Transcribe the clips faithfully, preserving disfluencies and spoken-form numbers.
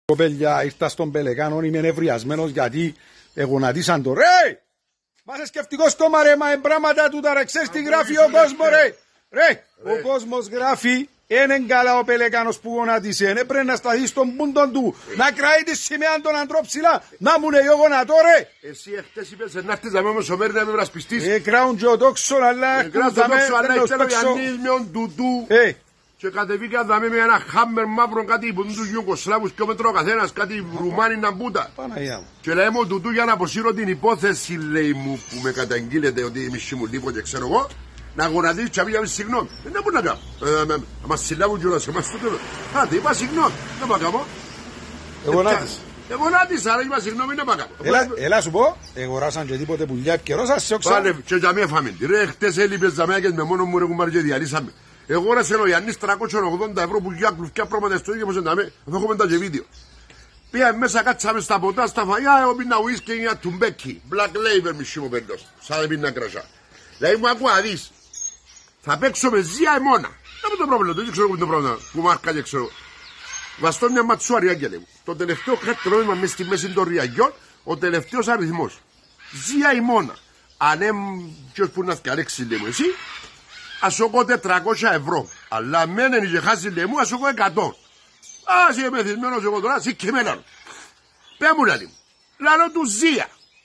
Κοπέλια, ήρθα στον Πελεκάνο, είμαι νευριασμένος γιατί εγωνατίσαν το ρε! Μα σε σκεφτικό στόμα ρε, μα εμπράματα του τα ρε, ξέρεις τι γράφει ο κόσμος ρε! Ρε, ο κόσμος γράφει, είναι καλά ο Πελεκάνος που γονάτισε, έπρεπε να σταθεί στον πούντον του, να κραεί τη σημαία των αντρών ψηλά, να μου λέει ο γονατό ρε! Εσύ εχθές είπες να έρθεις να με μεσομέρι να με βρασπιστείς. Ε, κράουν και ο τόξον, αλλά... Ε, κράουν και ο τόξον, αλλά ήθελε ο Γιάννης με τον Τουτού. Ε, και κατεβήκα να με ένα χάμερ μαύρο κάτι που τους Ιουγκοσλάβους και ο μέτρο ο καθένας, κάτι Ρουμάνι να μπούτα. Παναγιά μου. Και λέει μου Τουτού για να αποσύρω την υπόθεση, λέει μου, που με καταγγείλετε ότι είμαι σιμουλίπο και ξέρω εγώ, να γονατίσεις και απήγαμε συγγνώμη. Δεν μπορεί να κάνω. Να μας συλλάβουν κιόλας και μας το τέλος. Άντε, είπα συγγνώμη. Δεν πάω κάνω. εγωνάτισε. Εγωνάτισα, αλλά είπα συγγνώμη, δεν πάω κάνω. Έλα σου πω, εγωράσαν και τίποτε πουλιά επικαιρώσαν σε όξα. Πάλε, και για μία φάμε. Ρε, χτες έλειπες ζαμέακες με μόνο μου ρε κουμπάρ και διαλύσαμε. Εγώ ρε σε ο Γιάννης τριακόσια ογδόντα ευρώ που για κλουφκιά πράγματα στο ίδιο πως εντάμε. Θα έχουμε τα και βίντεο. Πήγαμε μέσα, κάτσαμε στα ποτά, στα φαγιά, εγώ πίνα ουίσκι για τουμπέκι. Black label μισή μου περνός. Σαν πίνα κρασά. Δηλαδή μου ακούω να δεις. Θα παίξω με ζία εμώνα. Δεν το πρόβλημα, δεν ξέρω που είναι το πρόβλημα. Που μάρκα και ξέρω. Βαστώ μια ματσουάρια και λέω. Το τελευταίο χαρτονόμημα μες στη μέση των ριαγιών, ο τελευταίος αριθμός. Ζία ημώνα. Αν ποιος που να φτιαρέξει λέει μου εσύ, ας έχω τετρακόσια ευρώ. Αλλά μένει και χάσει λέει μου, ας έχω εκατό. Ας είμαι μεθυσμένος εγώ τώρα, εσύ και μέναν. Πέ μου λέει μου. Λαλό του Ζία.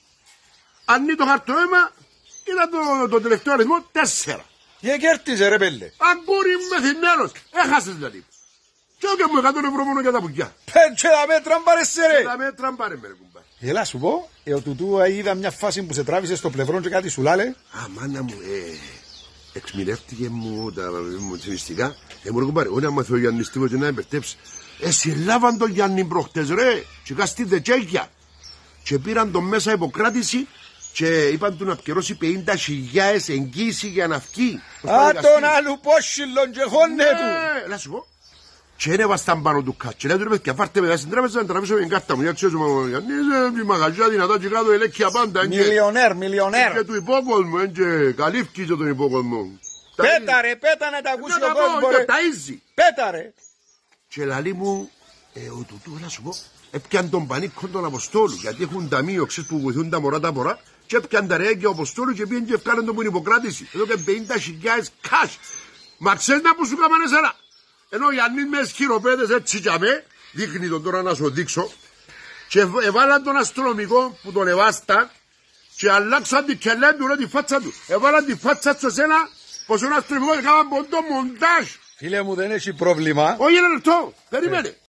Αν είναι το χαρτονόμημα, ήταν το, το τελευταίο αριθμό τέσσερα. Και κέρτιζε ρε πέλε. Αγκούρι μεθυσμένος. Έχασες δηλαδή. Και όχι μου εκατό ευρώ μόνο για τα πουκιά. Πέντσε τα μέτρα μπάρεσαι ρε. Τα μέτρα μπάρε με ρε κουμπάρ. Έλα σου πω, ε, ο Τουτού είδα μια φάση που σε τράβησε στο πλευρό και κάτι σου λάλε. Α, μάνα μου, ε, εξμηνεύτηκε μου τα μου τσιμιστικά. Ε, μου ρε κουμπάρε, όλοι άμα θέλω Γιάννης τίποτε και να εμπερτέψει. Ε, συλλάβαν τον Γιάννη προχτές ρε. Και κάστη δεκέκια. Και πήραν τον μέσα υποκράτηση. Και είπαν του να επικαιρώσει πενήντα χιλιάδες εγγύηση για να βγει. Α, τον άλλου πόσιλον και χώνε του. Ναι, να σου πω. Και ένεβασταν πάνω του κάτσο. Λέει του ρε παιδιά, φάρτε με στην τράπεζα να τραβήσω την κάρτα μου. Για ξέρεις μου, Γιάννη, η μαγαζιά δυνατά και κάτω ελέγχεια πάντα. Μιλιονέρ, μιλιονέρ. Και του υπόκοσμου, και καλύφθηκε και τον υπόκοσμο. Πέτα ρε, πέτα να τα ακούσει ο κόσμος ρε. Πέτα ρε. Και λαλί μου, ο Τουτού, να σου πω, έπιαν τον πανίκο των Αποστόλου. Γιατί έχουν ταμείο, ξέρεις που βοηθούν τα μωρά τα μωρά. Και έπιαν τα ρέγγια ο Αποστόλου και πήγαν και ευκάλαν τον που είναι υποκράτηση. Εδώ και πενήντα χιλιάδες cash. Μα ξέρεις να που σου κάμανε εσένα. Ενώ ο Γιάννης με σχυροπέδες έτσι για με, δείχνει τον τώρα να σου δείξω. Και εβάλαν τον αστυνομικό που τον εβάσταν και αλλάξαν την κελέν του, τη φάτσα του. Εβάλαν τη φάτσα του σένα, πως ο αστυνομικός έκαναν ποντό μοντάζ. Φίλε μου δεν έχει πρόβλημα. Όχι ένα λεπτό, περιμένε.